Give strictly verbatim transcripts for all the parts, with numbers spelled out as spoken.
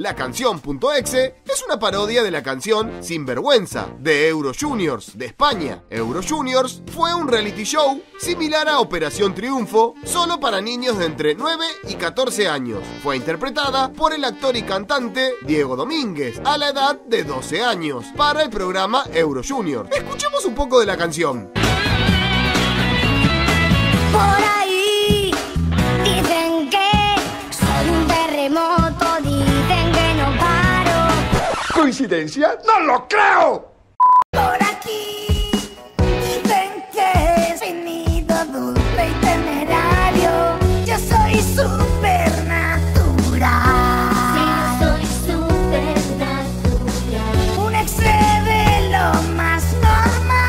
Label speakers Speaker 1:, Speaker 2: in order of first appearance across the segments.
Speaker 1: La canción.exe es una parodia de la canción Sinvergüenza de Euro Juniors de España. Euro Juniors fue un reality show similar a Operación Triunfo, solo para niños de entre nueve y catorce años. Fue interpretada por el actor y cantante Diego Domínguez a la edad de doce años para el programa Euro Juniors. Escuchemos un poco de la canción.
Speaker 2: Por ahí dicen que soy un terremoto, dicen que no paro.
Speaker 3: ¿Coincidencia? ¡No lo creo!
Speaker 2: Por aquí dicen que soy nido dulce y temerario. Yo soy supernatural. Sí, yo soy supernatural. Un exe de lo más normal.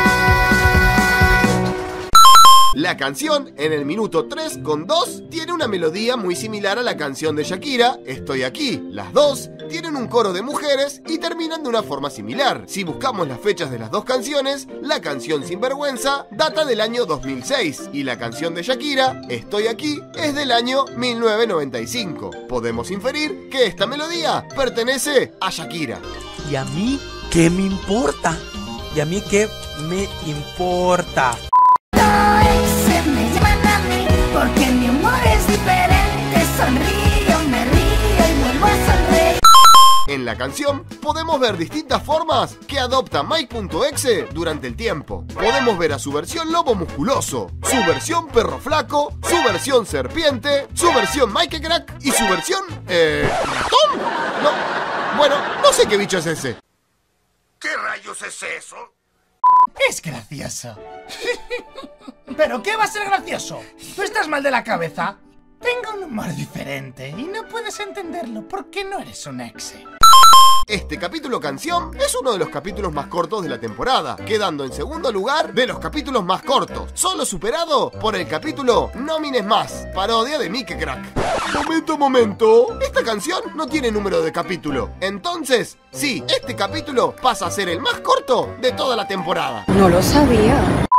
Speaker 1: La canción, en el minuto tres con dos, tiene una melodía muy similar a la canción de Shakira, Estoy Aquí. Las dos tienen un coro de mujeres y terminan de una forma similar. Si buscamos las fechas de las dos canciones, la canción Sinvergüenza data del año dos mil seis y la canción de Shakira, Estoy Aquí, es del año mil novecientos noventa y cinco. Podemos inferir que esta melodía pertenece a Shakira.
Speaker 4: ¿Y a mí qué me importa? ¿Y a mí qué me importa?
Speaker 2: Se me llaman a mí porque mi humor es diferente. Sonrío, me río y vuelvo a sonreír.
Speaker 1: En la canción podemos ver distintas formas que adopta Mike.exe durante el tiempo. Podemos ver a su versión lobo musculoso, su versión perro flaco, su versión serpiente, su versión Mike Crack y su versión... Eh... ¿ratón? No... Bueno, no sé qué bicho es ese.
Speaker 3: ¿Qué rayos es eso?
Speaker 5: Es gracioso. ¿Pero qué va a ser gracioso? ¿Tú estás mal de la cabeza? Tengo un humor diferente y no puedes entenderlo porque no eres un exe.
Speaker 1: Este capítulo canción es uno de los capítulos más cortos de la temporada, quedando en segundo lugar de los capítulos más cortos, solo superado por el capítulo No Mines Más, parodia de Mike Crack. Momento, momento, esta canción no tiene número de capítulo, entonces, sí, este capítulo pasa a ser el más corto de toda la temporada.
Speaker 6: No lo sabía.